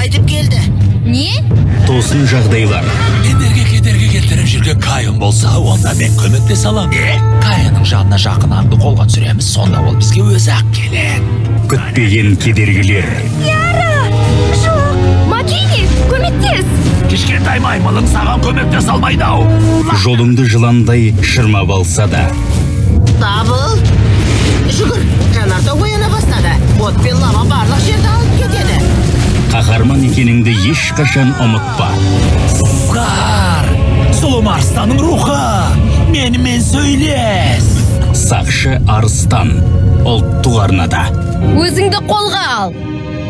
қайтып келді. Не? Тосын жағдайлар. Ендерге кедергі келтіріп жүрген Кайын болса, онда мен көмектесе салам. Кайының жанына жақын аңды қолға түсіреміз, сонда ол бізге өзі-ақ келеді. Күтпеген кедергілер. Яра! Жоқ! Макини, көмектес! Кішкентай маймылың саған көмектесе алмайды ау. Жолыңды жыландай шырмап алса да. Дабыл! Жүгір, жанарта ояна бастады. От пен лава барлық жерді алып кетеді. Қаһарман екеніңді ешқашан ұмытпа. Сукар! Сұлым арыстаның рухы! Менімен сөйлес! Сақшы Арыстан. Ұлттық арнада. Өзіңді қолға ал!